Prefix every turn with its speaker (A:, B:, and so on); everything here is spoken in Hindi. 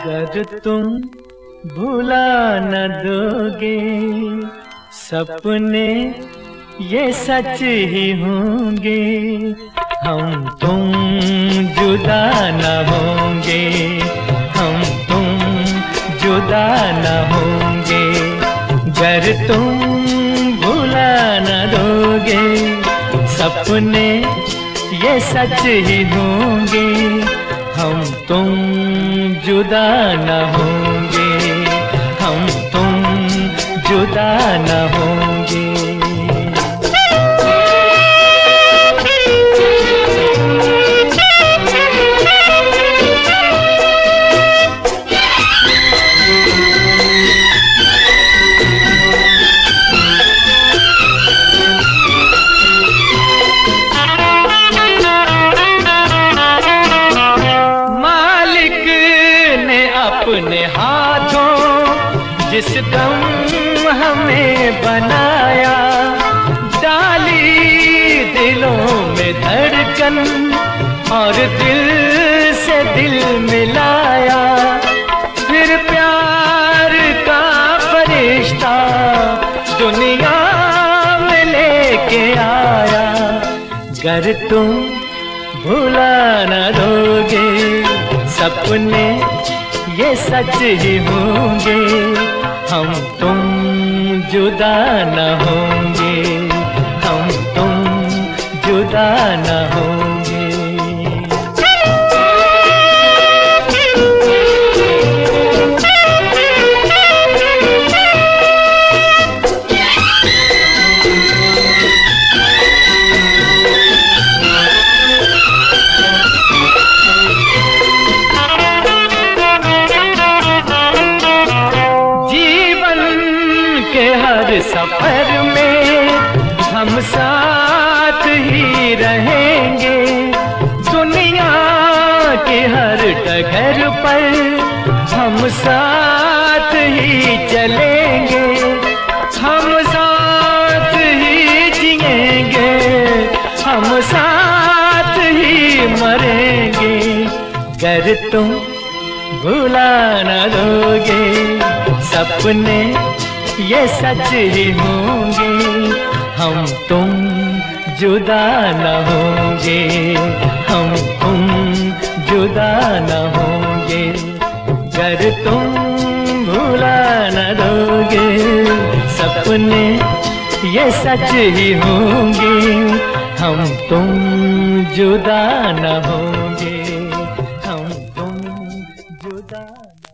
A: अगर तुम भुला न दोगे सपने ये सच ही होंगे, हम तुम जुदा न होंगे, हम तुम जुदा न होंगे। अगर तुम भुला न दोगे सपने ये सच ही होंगे, हम तुम जुदा न होंगे, हम तुम जुदा न होंगे। अपने हाथों जिस दम हमें बनाया, डाली दिलों में धड़कन और दिल से दिल मिलाया, फिर प्यार का फरिश्ता दुनिया में लेके आया। अगर तुम भुला न दोगे सपने ये सच ही होंगे, हम तुम जुदा न होंगे, हम तुम जुदा न होंगे। हर सफर में हम साथ ही रहेंगे, दुनिया के हर डगर पर हम साथ ही चलेंगे, हम साथ ही जिएंगे, हम साथ ही मरेंगे। अगर तुम भुला न दोगे सपने ये सच ही होंगे, हम तुम जुदा न होंगे, हम तुम जुदा न होंगे। अगर तुम भुला न दोगे सपने ये सच ही होंगे, हम तुम जुदा न होंगे, हम तुम जुदा न